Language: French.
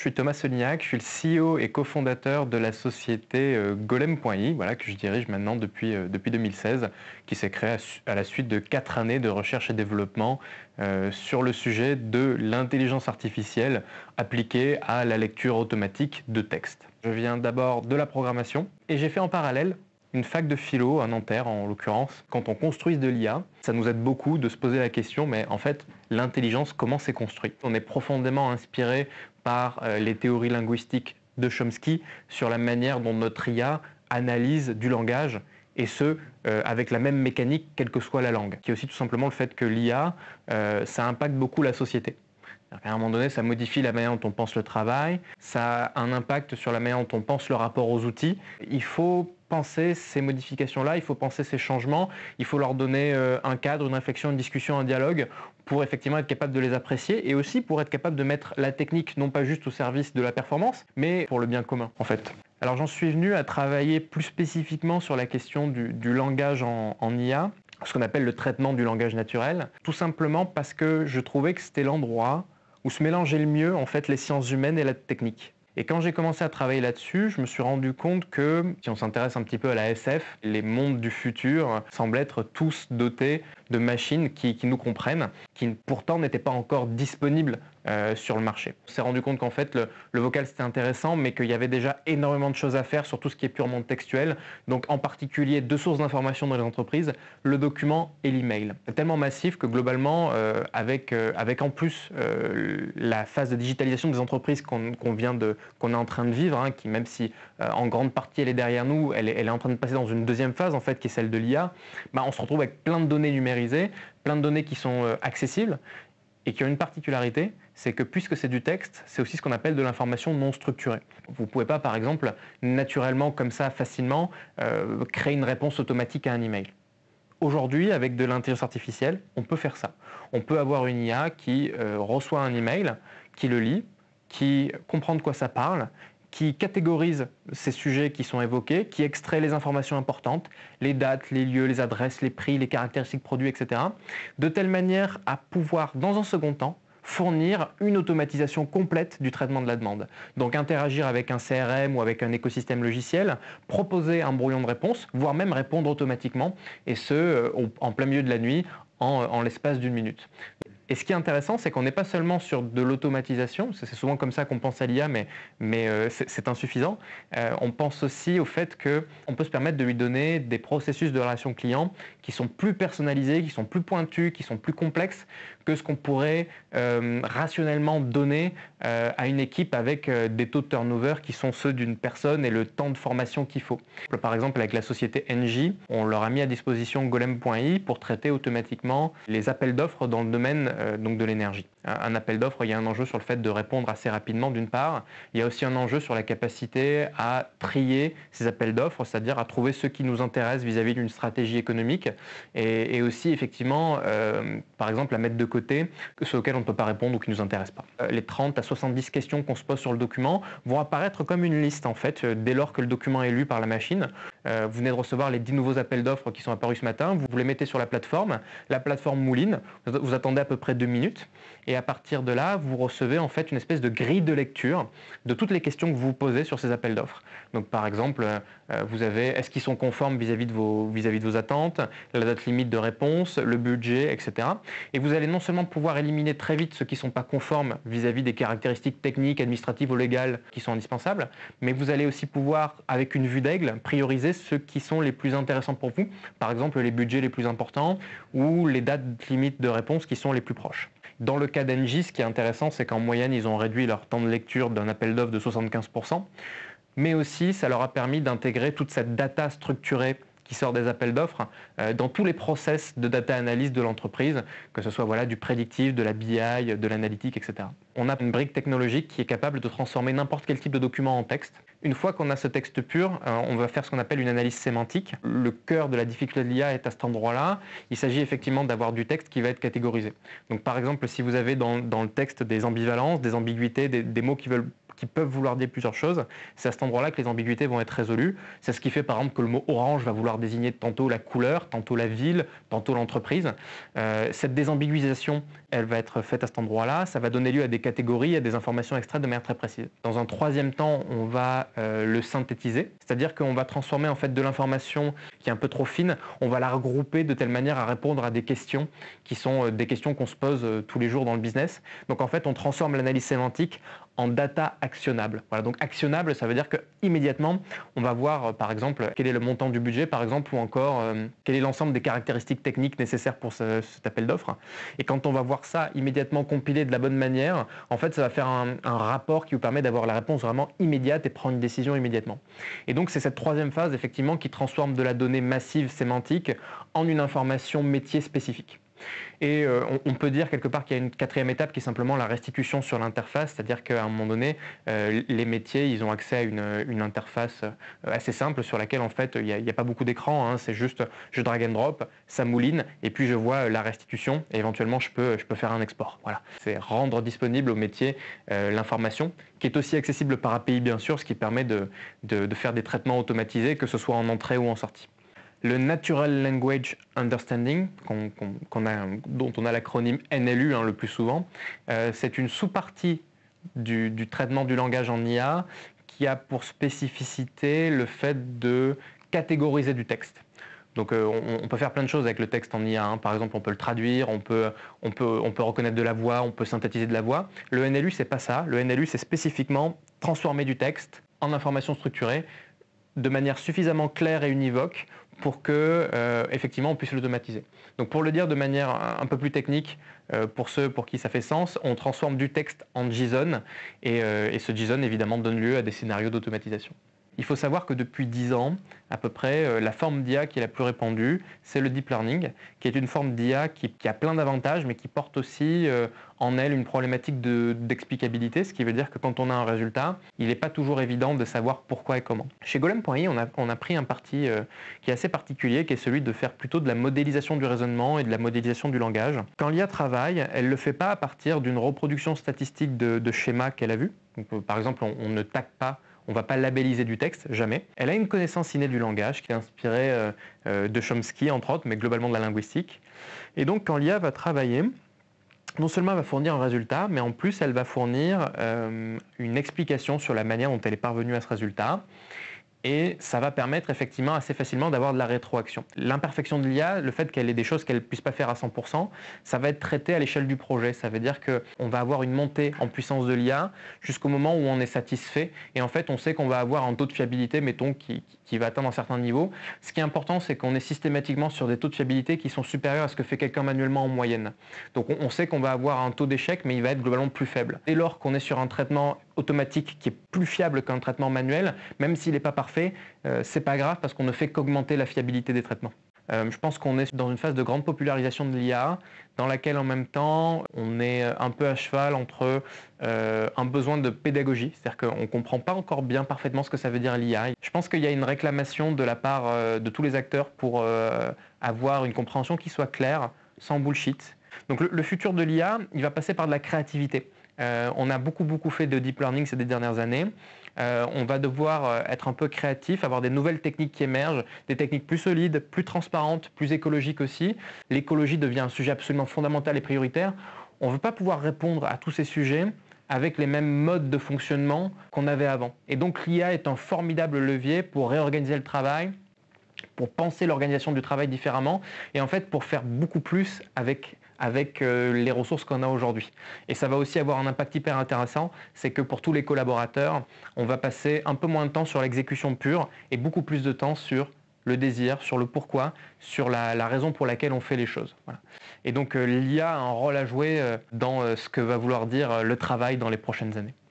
Je suis Thomas Solignac, je suis le CEO et cofondateur de la société Golem.ai, voilà, que je dirige maintenant depuis 2016, qui s'est créée à la suite de 4 années de recherche et développement sur le sujet de l'intelligence artificielle appliquée à la lecture automatique de texte. Je viens d'abord de la programmation et j'ai fait en parallèle une fac de philo à Nanterre en l'occurrence. Quand on construit de l'IA, ça nous aide beaucoup de se poser la question, mais en fait, l'intelligence, comment c'est construit? On est profondément inspiré par les théories linguistiques de Chomsky sur la manière dont notre IA analyse du langage et ce, avec la même mécanique, quelle que soit la langue. Qui est aussi tout simplement le fait que l'IA, ça impacte beaucoup la société. À un moment donné, ça modifie la manière dont on pense le travail, ça a un impact sur la manière dont on pense le rapport aux outils. Il faut penser ces modifications-là, il faut penser ces changements, il faut leur donner un cadre, une réflexion, une discussion, un dialogue pour effectivement être capable de les apprécier et aussi pour être capable de mettre la technique non pas juste au service de la performance, mais pour le bien commun en fait. Alors j'en suis venu à travailler plus spécifiquement sur la question du langage en IA, ce qu'on appelle le traitement du langage naturel, tout simplement parce que je trouvais que c'était l'endroit où se mélangeaient le mieux en fait les sciences humaines et la technique. Et quand j'ai commencé à travailler là-dessus, je me suis rendu compte que, si on s'intéresse un petit peu à la SF, les mondes du futur semblent être tous dotés de machines qui nous comprennent, qui pourtant n'étaient pas encore disponibles sur le marché. On s'est rendu compte qu'en fait, le vocal c'était intéressant, mais qu'il y avait déjà énormément de choses à faire sur tout ce qui est purement textuel. Donc en particulier deux sources d'information dans les entreprises, le document et l'email. C'est tellement massif que globalement, avec en plus la phase de digitalisation des entreprises qu'on est en train de vivre, hein, qui même si en grande partie elle est derrière nous, elle est en train de passer dans une deuxième phase en fait, qui est celle de l'IA, bah, on se retrouve avec plein de données numérisées, plein de données qui sont accessibles et qui ont une particularité, c'est que puisque c'est du texte, c'est aussi ce qu'on appelle de l'information non structurée. Vous ne pouvez pas, par exemple, naturellement, comme ça, facilement, créer une réponse automatique à un email. Aujourd'hui, avec de l'intelligence artificielle, on peut faire ça. On peut avoir une IA qui reçoit un email, qui le lit, qui comprend de quoi ça parle, qui catégorise ces sujets qui sont évoqués, qui extrait les informations importantes, les dates, les lieux, les adresses, les prix, les caractéristiques produits, etc., de telle manière à pouvoir, dans un second temps, fournir une automatisation complète du traitement de la demande. Donc interagir avec un CRM ou avec un écosystème logiciel, proposer un brouillon de réponse, voire même répondre automatiquement, et ce, en plein milieu de la nuit, en l'espace d'une minute. Et ce qui est intéressant, c'est qu'on n'est pas seulement sur de l'automatisation, c'est souvent comme ça qu'on pense à l'IA, mais c'est insuffisant. On pense aussi au fait qu'on peut se permettre de lui donner des processus de relation client qui sont plus personnalisés, qui sont plus pointus, qui sont plus complexes que ce qu'on pourrait rationnellement donner à une équipe avec des taux de turnover qui sont ceux d'une personne et le temps de formation qu'il faut. Par exemple, avec la société Engie, on leur a mis à disposition Golem.ai pour traiter automatiquement les appels d'offres dans le domaine donc de l'énergie. Un appel d'offres, il y a un enjeu sur le fait de répondre assez rapidement d'une part. Il y a aussi un enjeu sur la capacité à trier ces appels d'offres, c'est-à-dire à trouver ceux qui nous intéressent vis-à-vis d'une stratégie économique et aussi effectivement, par exemple, à mettre de côté ceux auxquels on ne peut pas répondre ou qui ne nous intéressent pas. Les 30 à 70 questions qu'on se pose sur le document vont apparaître comme une liste en fait, dès lors que le document est lu par la machine. Vous venez de recevoir les 10 nouveaux appels d'offres qui sont apparus ce matin, vous les mettez sur la plateforme mouline, vous attendez à peu près 2 minutes, et à partir de là, vous recevez en fait une espèce de grille de lecture de toutes les questions que vous vous posez sur ces appels d'offres. Donc par exemple, vous avez est-ce qu'ils sont conformes vis-à-vis de vos attentes, la date limite de réponse, le budget, etc. Et vous allez non seulement pouvoir éliminer très vite ceux qui ne sont pas conformes vis-à-vis des caractéristiques techniques, administratives ou légales qui sont indispensables, mais vous allez aussi pouvoir, avec une vue d'aigle, prioriser ceux qui sont les plus intéressants pour vous, par exemple les budgets les plus importants ou les dates limites de réponse qui sont les plus proches. Dans le cas d'Engie, ce qui est intéressant, c'est qu'en moyenne, ils ont réduit leur temps de lecture d'un appel d'offres de 75%, mais aussi ça leur a permis d'intégrer toute cette data structurée qui sort des appels d'offres dans tous les process de data analyse de l'entreprise, que ce soit voilà, du prédictif, de la BI, de l'analytique, etc. On a une brique technologique qui est capable de transformer n'importe quel type de document en texte. Une fois qu'on a ce texte pur, on va faire ce qu'on appelle une analyse sémantique. Le cœur de la difficulté de l'IA est à cet endroit-là. Il s'agit effectivement d'avoir du texte qui va être catégorisé. Donc par exemple, si vous avez dans le texte des ambivalences, des ambiguïtés, des mots qui qui peuvent vouloir dire plusieurs choses. C'est à cet endroit-là que les ambiguïtés vont être résolues. C'est ce qui fait par exemple que le mot orange va vouloir désigner tantôt la couleur, tantôt la ville, tantôt l'entreprise. Cette désambiguïsation, elle va être faite à cet endroit-là. Ça va donner lieu à des catégories, à des informations extraites de manière très précise. Dans un troisième temps, on va le synthétiser, c'est-à-dire qu'on va transformer en fait de l'information qui est un peu trop fine, on va la regrouper de telle manière à répondre à des questions qui sont des questions qu'on se pose tous les jours dans le business. Donc en fait, on transforme l'analyse sémantique en data actionnable. Voilà, donc actionnable, ça veut dire que immédiatement, on va voir par exemple quel est le montant du budget par exemple, ou encore quel est l'ensemble des caractéristiques techniques nécessaires pour cet appel d'offres. Et quand on va voir ça immédiatement compilé de la bonne manière, en fait, ça va faire un rapport qui vous permet d'avoir la réponse vraiment immédiate et prendre une décision immédiatement. Et donc c'est cette troisième phase effectivement qui transforme de la donnée massive sémantique en une information métier spécifique. Et on peut dire quelque part qu'il y a une quatrième étape qui est simplement la restitution sur l'interface, c'est-à-dire qu'à un moment donné, les métiers, ils ont accès à une interface assez simple sur laquelle en fait il n'y a pas beaucoup d'écran, hein, c'est juste je drag and drop, ça mouline et puis je vois la restitution et éventuellement je peux faire un export. Voilà, c'est rendre disponible au métier l'information qui est aussi accessible par API bien sûr, ce qui permet de faire des traitements automatisés, que ce soit en entrée ou en sortie. Le Natural Language Understanding, dont on a l'acronyme NLU le plus souvent, c'est une sous-partie du traitement du langage en IA qui a pour spécificité le fait de catégoriser du texte. Donc on peut faire plein de choses avec le texte en IA. Par exemple, on peut le traduire, on peut reconnaître de la voix, on peut synthétiser de la voix. Le NLU, c'est pas ça. Le NLU, c'est spécifiquement transformer du texte en information structurée de manière suffisamment claire et univoque pour que effectivement on puisse l'automatiser. Donc pour le dire de manière un peu plus technique, pour ceux pour qui ça fait sens, on transforme du texte en JSON et ce JSON évidemment donne lieu à des scénarios d'automatisation. Il faut savoir que depuis 10 ans, à peu près, la forme d'IA qui est la plus répandue, c'est le deep learning, qui est une forme d'IA qui a plein d'avantages, mais qui porte aussi en elle une problématique d'explicabilité, ce qui veut dire que quand on a un résultat, il n'est pas toujours évident de savoir pourquoi et comment. Chez Golem.ai, on a pris un parti qui est assez particulier, qui est celui de faire plutôt de la modélisation du raisonnement et de la modélisation du langage. Quand l'IA travaille, elle ne le fait pas à partir d'une reproduction statistique de schémas qu'elle a vus. Donc, par exemple, on ne tag pas. On ne va pas labelliser du texte, jamais. Elle a une connaissance innée du langage qui est inspirée de Chomsky, entre autres, mais globalement de la linguistique. Et donc, quand l'IA va travailler, non seulement elle va fournir un résultat, mais en plus, elle va fournir une explication sur la manière dont elle est parvenue à ce résultat. Et ça va permettre effectivement assez facilement d'avoir de la rétroaction. L'imperfection de l'IA, le fait qu'elle ait des choses qu'elle ne puisse pas faire à 100%, ça va être traité à l'échelle du projet. Ça veut dire qu'on va avoir une montée en puissance de l'IA jusqu'au moment où on est satisfait. Et en fait, on sait qu'on va avoir un taux de fiabilité, mettons, qui va atteindre un certain niveau. Ce qui est important, c'est qu'on est systématiquement sur des taux de fiabilité qui sont supérieurs à ce que fait quelqu'un manuellement en moyenne. Donc on sait qu'on va avoir un taux d'échec, mais il va être globalement plus faible. Dès lors qu'on est sur un traitement automatique qui est plus fiable qu'un traitement manuel, même s'il n'est pas parfait, c'est pas grave parce qu'on ne fait qu'augmenter la fiabilité des traitements. Je pense qu'on est dans une phase de grande popularisation de l'IA, dans laquelle en même temps on est un peu à cheval entre un besoin de pédagogie, c'est-à-dire qu'on ne comprend pas encore bien parfaitement ce que ça veut dire l'IA. Je pense qu'il y a une réclamation de la part de tous les acteurs pour avoir une compréhension qui soit claire, sans bullshit. Donc le futur de l'IA, il va passer par de la créativité. On a beaucoup fait de deep learning ces dernières années. On va devoir être un peu créatif, avoir des nouvelles techniques qui émergent, des techniques plus solides, plus transparentes, plus écologiques aussi. L'écologie devient un sujet absolument fondamental et prioritaire. On ne veut pas pouvoir répondre à tous ces sujets avec les mêmes modes de fonctionnement qu'on avait avant. Et donc l'IA est un formidable levier pour réorganiser le travail, pour penser l'organisation du travail différemment et en fait pour faire beaucoup plus avec les ressources qu'on a aujourd'hui. Et ça va aussi avoir un impact hyper intéressant, c'est que pour tous les collaborateurs, on va passer un peu moins de temps sur l'exécution pure et beaucoup plus de temps sur le désir, sur le pourquoi, sur la raison pour laquelle on fait les choses. Voilà. Et donc l'IA a un rôle à jouer dans ce que va vouloir dire le travail dans les prochaines années.